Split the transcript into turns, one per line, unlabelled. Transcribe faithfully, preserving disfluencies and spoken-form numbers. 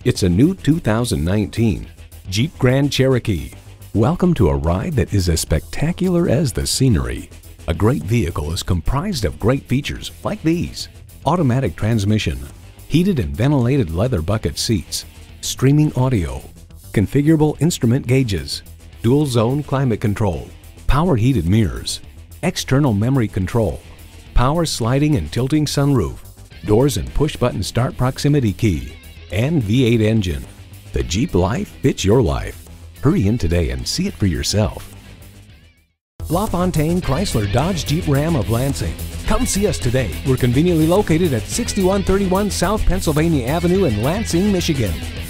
It's a new two thousand nineteen Jeep Grand Cherokee. Welcome to a ride that is as spectacular as the scenery. A great vehicle is comprised of great features like these: automatic transmission, heated and ventilated leather bucket seats, streaming audio, configurable instrument gauges, dual zone climate control, power heated mirrors, external memory control, power sliding and tilting sunroof, doors and push button start proximity key, and V eight engine. The Jeep life fits your life. Hurry in today and see it for yourself. LaFontaine Chrysler Dodge Jeep Ram of Lansing. Come see us today. We're conveniently located at sixty-one thirty-one South Pennsylvania Avenue in Lansing, Michigan.